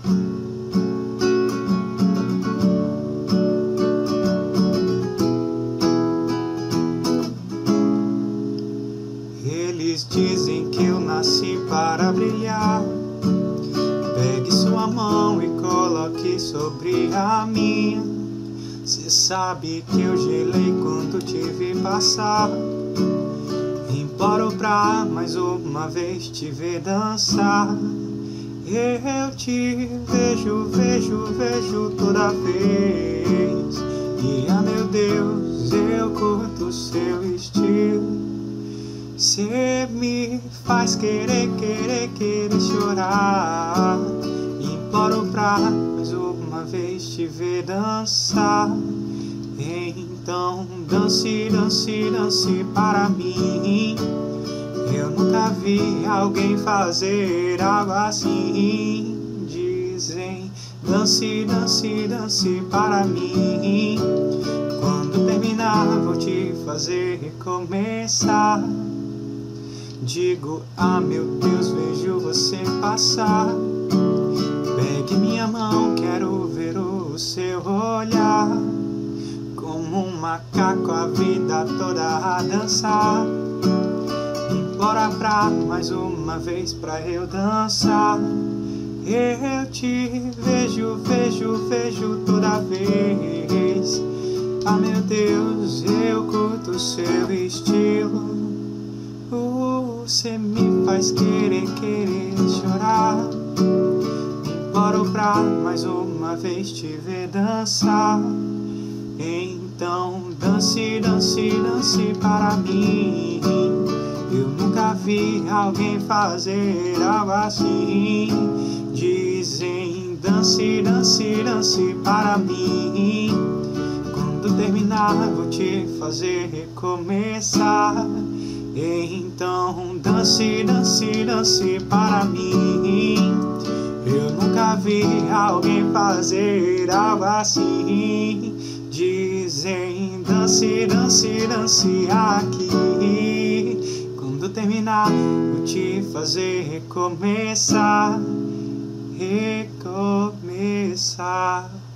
Eles dizem que eu nasci para brilhar. Pegue sua mão e coloque sobre a minha. Cê sabe que eu gelei quando te vi passar. Imploro pra mais uma vez te ver dançar. Eu te vejo toda vez. E meu Deus, eu curto seu estilo. Cê me faz querer chorar. Imploro pra mais uma vez te ver dançar. Então dance para mim. Eu nunca vi alguém fazer algo assim. Dizem dance para mim. Quando terminar vou te fazer recomeçar. Digo, meu Deus, vejo você passar. Pegue minha mão, quero ver o seu olhar. Como um macaco a vida toda a dançar. Implora pra mais uma vez pra eu dançar. Eu te vejo toda vez. Meu Deus, eu curto seu estilo. Você me faz querer chorar. Imploro pra mais uma vez te ver dançar. Então dance para mim. Eu nunca vi alguém fazer algo assim. Dizem dance para mim. Quando terminar vou te fazer recomeçar. Então dance para mim. Eu nunca vi alguém fazer algo assim. Dizem dance aqui. Quando terminar vou te fazer recomeçar.